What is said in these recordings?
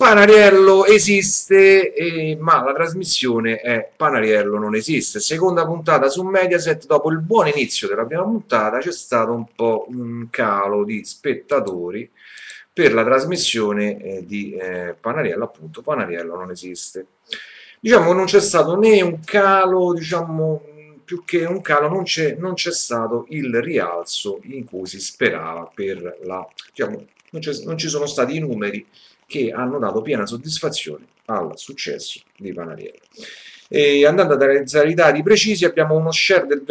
Panariello esiste, ma la trasmissione è Panariello non esiste. Seconda puntata su Mediaset, dopo il buon inizio della prima puntata c'è stato un po' un calo di spettatori per la trasmissione di Panariello, appunto Panariello non esiste. Diciamo non c'è stato né un calo, diciamo più che un calo, non c'è stato il rialzo in cui si sperava per la, diciamo, non ci sono stati i numeri che hanno dato piena soddisfazione al successo di Panariello. E andando ad analizzare i dati precisi, abbiamo uno share del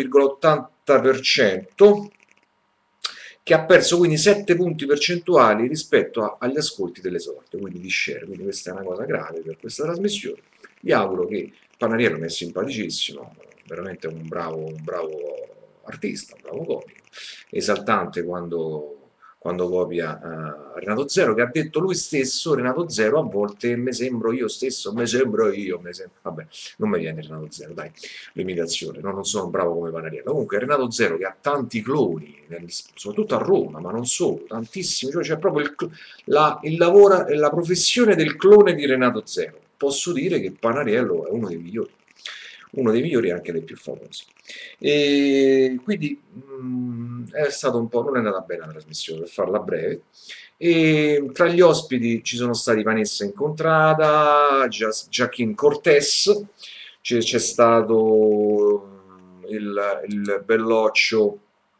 21,80% che ha perso quindi 7 punti percentuali rispetto agli ascolti delle sorte, quindi di share, quindi questa è una cosa grave per questa trasmissione. Vi auguro che Panariello mi è simpaticissimo, veramente un bravo artista, un bravo comico, esaltante quando copia Renato Zero, che ha detto lui stesso, Renato Zero, a volte mi sembro io stesso, mi sembro io, vabbè, non mi viene Renato Zero, dai, l'imitazione, no? Non sono bravo come Panariello. Comunque Renato Zero che ha tanti cloni, soprattutto a Roma, ma non solo, tantissimi, cioè c'è proprio il lavoro, la professione del clone di Renato Zero. Posso dire che Panariello è uno dei migliori e anche dei più famosi. E quindi è stato un po', non è andata bene la trasmissione, per farla breve. E tra gli ospiti ci sono stati Vanessa Incontrada, Joaquin Cortés, c'è stato il belloccio,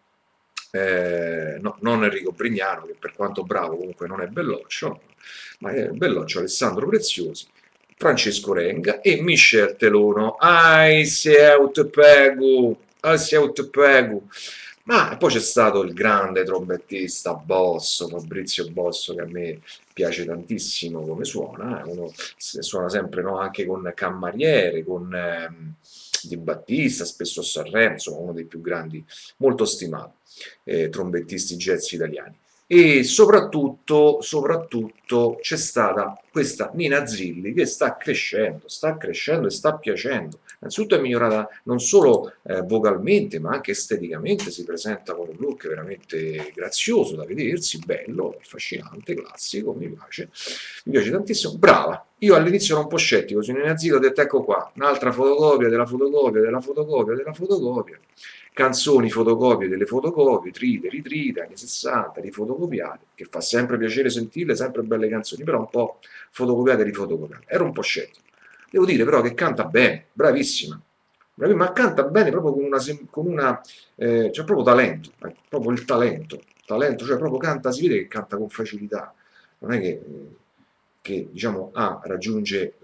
no, non Enrico Brignano, che per quanto bravo comunque non è belloccio, ma è belloccio Alessandro Preziosi, Francesco Renga e Michel Telono. Ai, se eu te pego. Ma poi c'è stato il grande trombettista Bosso, Fabrizio Bosso, che a me piace tantissimo come suona, uno suona sempre, no, anche con Cammariere, con Di Battista, spesso a Sanremo, insomma uno dei più grandi, molto stimato, trombettisti jazz italiani. E soprattutto c'è stata questa Nina Zilli che sta crescendo e sta piacendo. Innanzitutto è migliorata non solo vocalmente, ma anche esteticamente, si presenta con un look veramente grazioso da vedersi, bello, affascinante, classico, mi piace tantissimo, brava. Io all'inizio ero un po' scettico su Nina Zilli, ho detto ecco qua, un'altra fotocopia della fotocopia della fotocopia della fotocopia, canzoni fotocopie delle fotocopie, trite, ritrite, anni 60, rifotocopiate, che fa sempre piacere sentirle, sempre belle canzoni, però un po' fotocopiate e rifotocopiate. Ero un po' scettico. Devo dire però che canta bene, bravissima, ma canta bene proprio c'è proprio talento, proprio il talento, cioè proprio canta, si vede che canta con facilità, non è che diciamo raggiunge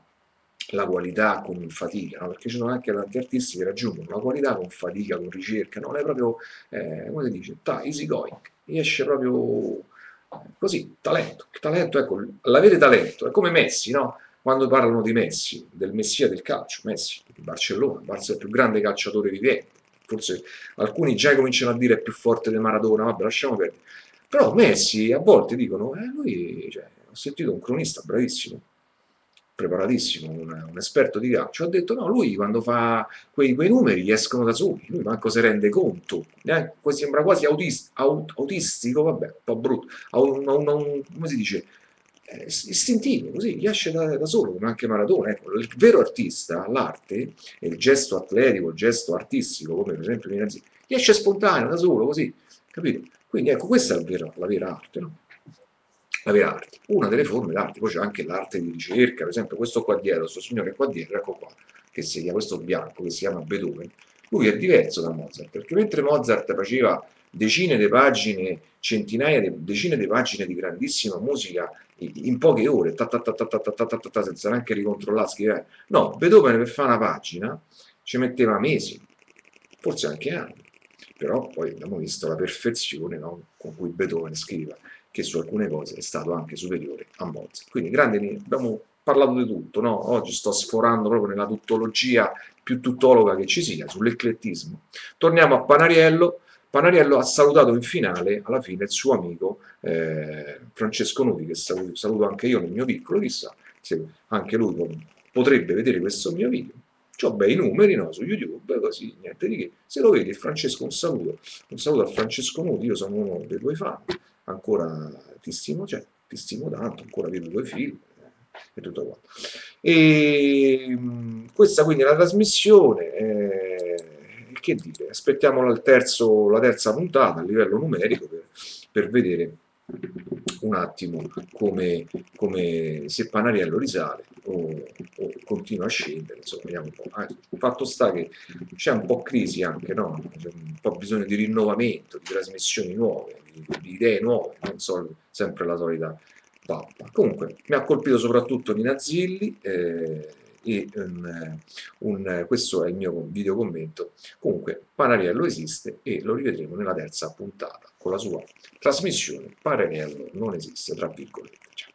la qualità con fatica, no? Perché ci sono anche tanti artisti che raggiungono la qualità con fatica, con ricerca, non è proprio, come si dice, easy going, riesce proprio così, talento, il talento, ecco, l'avere talento, è come Messi, no? Quando parlano di Messi, del messia del calcio, Messi, di Barcellona, Barça è il più grande calciatore vivente, forse alcuni già cominciano a dire è più forte di Maradona, vabbè lasciamo perdere, però Messi a volte dicono, lui, cioè, ho sentito un cronista bravissimo, preparatissimo, un esperto di calcio, ha detto no, lui quando fa quei numeri gli escono da soli, lui manco si rende conto, sembra quasi autistico, vabbè, un po' brutto, come si dice, istintivo, così, gli esce da solo, come anche Maradona. Ecco, il vero artista, l'arte, e il gesto atletico, il gesto artistico, come per esempio Minazzi, gli esce spontaneo, da solo, così, capito? Quindi ecco, questa è la vera arte, no? La vera arte, una delle forme d'arte, poi c'è anche l'arte di ricerca, per esempio questo qua dietro, questo signore qua dietro, ecco qua, che si chiama, questo bianco, che si chiama Beethoven, lui è diverso da Mozart, perché mentre Mozart faceva decine di pagine, decine di pagine di grandissima musica in poche ore, senza neanche ricontrollare, scrivere. No, Beethoven per fare una pagina ci metteva mesi, forse anche anni, però poi abbiamo visto la perfezione, no, con cui Beethoven scriveva, che su alcune cose è stato anche superiore a Mozart. Quindi abbiamo parlato di tutto, no? Oggi sto sforando proprio nella tuttologia più tuttologa che ci sia, sull'eclettismo. Torniamo a Panariello. Panariello ha salutato in finale, alla fine, il suo amico Francesco Nuti, che saluto anche io nel mio piccolo, chissà se anche lui potrebbe vedere questo mio video. Ho bei numeri, no, su YouTube, così, niente di che. Se lo vedi, Francesco, un saluto a Francesco Nuti, io sono uno dei tuoi fan, ancora ti stimo, cioè, ti stimo tanto, ancora vedo due film, e tutto qua. E questa quindi è la trasmissione, che dire, aspettiamo la terza puntata a livello numerico per vedere un attimo se Panariello risale o continua a scendere, insomma, vediamo un po'. Il fatto sta che c'è un po' crisi anche, no? C'è un po' bisogno di rinnovamento, di trasmissioni nuove, di idee nuove, non sempre la solita pappa. Comunque, mi ha colpito soprattutto Nina Zilli, e questo è il mio video commento. Comunque, Panariello esiste e lo rivedremo nella terza puntata con la sua trasmissione Panariello non esiste, tra virgolette.